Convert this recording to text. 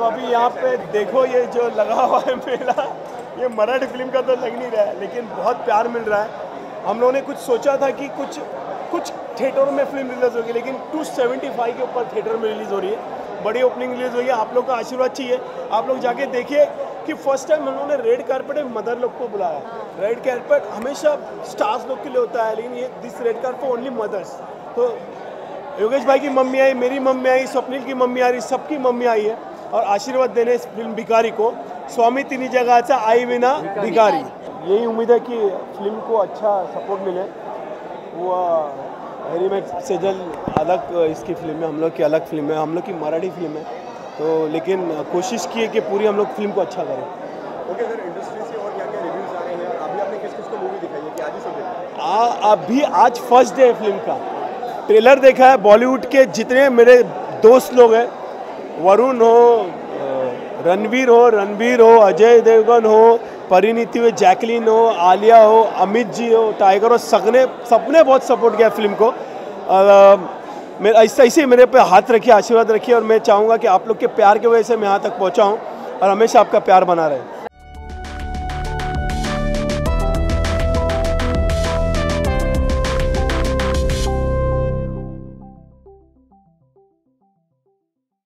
अभी यहाँ पे देखो ये जो लगा हुआ है मेला, ये मराठी फिल्म का तो लग नहीं रहा है, लेकिन बहुत प्यार मिल रहा है। हम लोगों ने कुछ सोचा था कि कुछ थिएटरों में फिल्म रिलीज़ होगी, लेकिन 275 के ऊपर थिएटर में रिलीज़ हो रही है। बड़ी ओपनिंग रिलीज़ हुई है। आप लोग का आशीर्वाद चाहिए। आप लोग जाके देखिए कि फर्स्ट टाइम उन्होंने रेड कारपेट मदर लोग को बुलाया। रेड कारपेट हमेशा स्टार्स लोग के लिए होता है, लेकिन ये this red carpet only mothers. तो योगेश भाई की मम्मी आई, मेरी मम्मी आई, स्वप्निल की मम्मी आ रही, सबकी मम्मी आई है और आशीर्वाद देने इस फिल्म भिखारी को। स्वामी तिन्ही जगाचा आई विना भिखारी। यही उम्मीद है कि फिल्म को अच्छा सपोर्ट मिले। वो रीमेक से जल्द अलग इसकी फिल्म है, हम लोग की अलग फिल्म है, हम लोग की मराठी फिल्म है, तो लेकिन कोशिश की है कि पूरी हम लोग फिल्म को अच्छा करें। ओके सर, इंडस्ट्री से और क्या क्या रिव्यूज़ आ रहे हैं और अभी आपने किस किस को मूवी दिखाई है कि आज ही सब देखा? अभी आज फर्स्ट डे है फिल्म का। ट्रेलर देखा है। बॉलीवुड के जितने मेरे दोस्त लोग हैं, वरुण हो, रणवीर हो, अजय देवगन हो, परिणीति हो, जैकलीन हो, आलिया हो, अमित जी हो, टाइगर हो, सबने बहुत सपोर्ट किया फिल्म को। मेरा ऐसे मेरे पे हाथ रखिए, आशीर्वाद रखिए, और मैं चाहूँगा कि आप लोग के प्यार की वजह से मैं यहाँ तक पहुँचा हूँ और हमेशा आपका प्यार बना रहे।